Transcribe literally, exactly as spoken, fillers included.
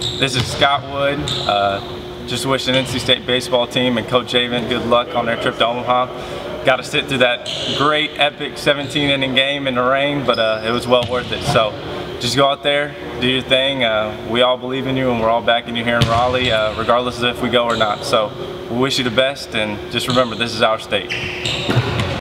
This is Scott Wood. Uh, just wishing N C State baseball team and Coach Avon good luck on their trip to Omaha. Got to sit through that great, epic seventeen inning game in the rain, but uh, it was well worth it. So just go out there, do your thing. Uh, we all believe in you, and we're all backing you here in Raleigh, uh, regardless of if we go or not. So we wish you the best, and just remember, this is our state.